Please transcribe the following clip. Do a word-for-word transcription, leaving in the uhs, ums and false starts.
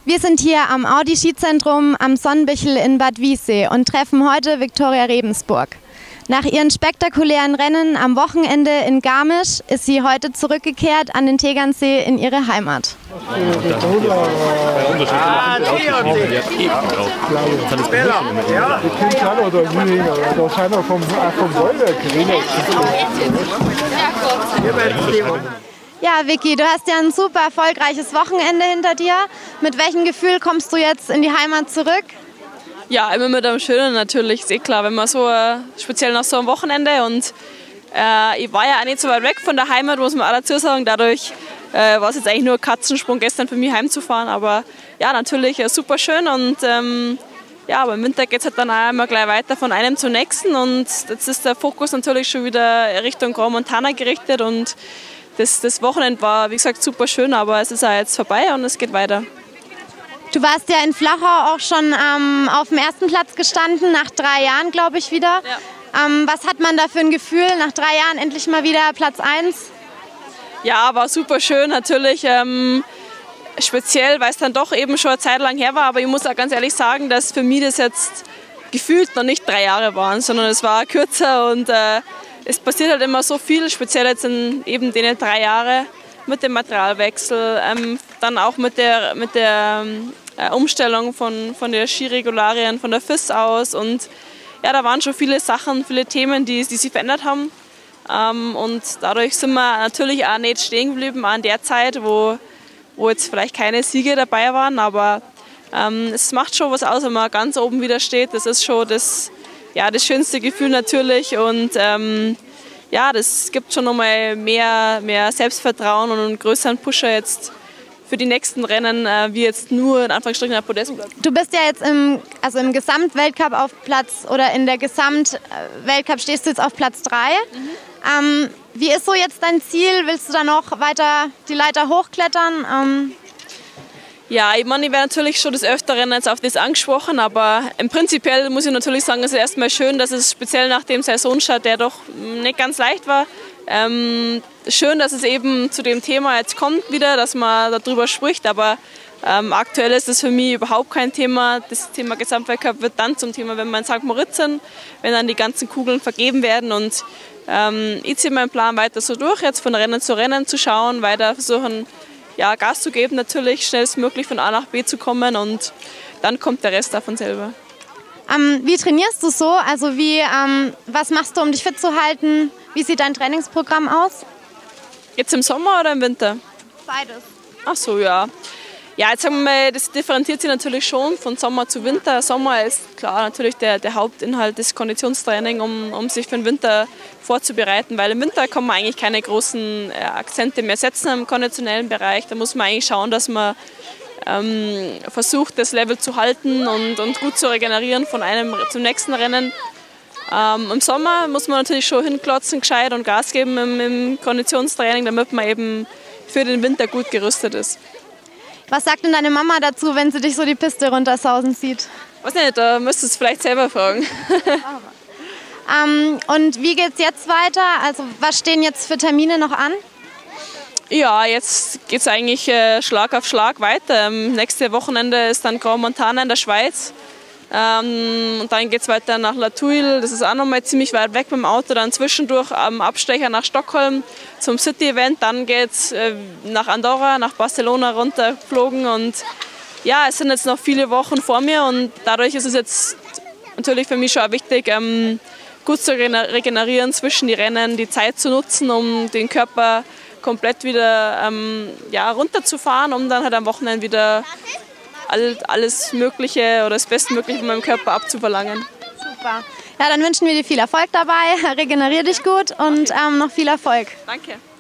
Wir sind hier am Audi-Skizentrum am Sonnenbichel in Bad Wiessee und treffen heute Viktoria Rebensburg. Nach ihren spektakulären Rennen am Wochenende in Garmisch ist sie heute zurückgekehrt an den Tegernsee in ihre Heimat. Ja, Vicky, du hast ja ein super erfolgreiches Wochenende hinter dir. Mit welchem Gefühl kommst du jetzt in die Heimat zurück? Ja, immer mit einem Schönen natürlich, ist eh klar, wenn man so, äh, speziell nach so einem Wochenende und äh, ich war ja auch nicht so weit weg von der Heimat, muss man auch dazu sagen, dadurch äh, war es jetzt eigentlich nur ein Katzensprung gestern für mich heimzufahren, aber ja, natürlich äh, super schön und ähm, ja, aber im Winter geht es halt dann auch immer gleich weiter von einem zum nächsten und jetzt ist der Fokus natürlich schon wieder Richtung Grand Montana gerichtet und das, das Wochenende war, wie gesagt, super schön, aber es ist auch jetzt vorbei und es geht weiter. Du warst ja in Flachau auch schon ähm, auf dem ersten Platz gestanden, nach drei Jahren, glaube ich, wieder. Ja. Ähm, was hat man da für ein Gefühl, nach drei Jahren endlich mal wieder Platz eins? Ja, war super schön natürlich. Ähm, speziell, weil es dann doch eben schon eine Zeit lang her war. Aber ich muss auch ganz ehrlich sagen, dass für mich das jetzt gefühlt noch nicht drei Jahre waren, sondern es war kürzer und äh, es passiert halt immer so viel, speziell jetzt in eben den drei Jahren mit dem Materialwechsel, ähm, dann auch mit der, mit der äh, Umstellung von, von der Skiregularien, von der F I S aus und ja, da waren schon viele Sachen, viele Themen, die, die sich verändert haben ähm, und dadurch sind wir natürlich auch nicht stehen geblieben an der Zeit, wo, wo jetzt vielleicht keine Siege dabei waren, aber ähm, es macht schon was aus, wenn man ganz oben wieder steht, das ist schon das, ja, das schönste Gefühl natürlich und ähm, ja, das gibt schon nochmal mehr, mehr Selbstvertrauen und einen größeren Pusher jetzt für die nächsten Rennen, äh, wie jetzt nur in Anführungsstrichen ein Podestplatz. Du bist ja jetzt im, also im Gesamtweltcup auf Platz, oder in der Gesamtweltcup stehst du jetzt auf Platz drei. Mhm. Ähm, wie ist so jetzt dein Ziel? Willst du da noch weiter die Leiter hochklettern? Ähm Ja, ich meine, ich werde natürlich schon des Öfteren jetzt auf das angesprochen, aber im Prinzipiell muss ich natürlich sagen, es ist erstmal schön, dass es speziell nach dem Saisonstart, der doch nicht ganz leicht war, ähm, schön, dass es eben zu dem Thema jetzt kommt wieder, dass man darüber spricht, aber ähm, aktuell ist das für mich überhaupt kein Thema. Das Thema Gesamtweltcup wird dann zum Thema, wenn wir in Sankt Moritz sind, wenn dann die ganzen Kugeln vergeben werden und ähm, ich ziehe meinen Plan weiter so durch, jetzt von Rennen zu Rennen zu schauen, weiter versuchen, ja, Gas zu geben, natürlich schnellstmöglich von A nach B zu kommen und dann kommt der Rest davon selber. Ähm, wie trainierst du so? Also wie, ähm, was machst du, um dich fit zu halten? Wie sieht dein Trainingsprogramm aus? Jetzt im Sommer oder im Winter? Beides. Ach so, ja. Ja, jetzt sagen wir mal, das differenziert sich natürlich schon von Sommer zu Winter. Sommer ist klar natürlich der, der Hauptinhalt des Konditionstraining, um, um sich für den Winter vorzubereiten, weil im Winter kann man eigentlich keine großen äh, Akzente mehr setzen im konditionellen Bereich. Da muss man eigentlich schauen, dass man ähm, versucht, das Level zu halten und, und gut zu regenerieren von einem zum nächsten Rennen. Ähm, Im Sommer muss man natürlich schon hinklotzen, gescheit und Gas geben im, im Konditionstraining, damit man eben für den Winter gut gerüstet ist. Was sagt denn deine Mama dazu, wenn sie dich so die Piste runtersausen sieht? Weiß nicht, da müsstest du es vielleicht selber fragen. ähm, und wie geht's jetzt weiter? Also was stehen jetzt für Termine noch an? Ja, jetzt geht es eigentlich äh, Schlag auf Schlag weiter. Ähm, nächste Wochenende ist dann Grand Montana in der Schweiz. Ähm, und dann geht es weiter nach La Thuile, das ist auch noch mal ziemlich weit weg mit dem Auto, dann zwischendurch am Abstecher nach Stockholm zum City-Event, dann geht es äh, nach Andorra, nach Barcelona runtergeflogen und ja, es sind jetzt noch viele Wochen vor mir und dadurch ist es jetzt natürlich für mich schon auch wichtig, ähm, gut zu regenerieren zwischen die Rennen, die Zeit zu nutzen, um den Körper komplett wieder ähm, ja, runterzufahren, um dann halt am Wochenende wieder alles Mögliche oder das Bestmögliche von meinem Körper abzuverlangen. Super. Ja, dann wünschen wir dir viel Erfolg dabei. Regenerier dich gut und ähm, noch viel Erfolg. Danke.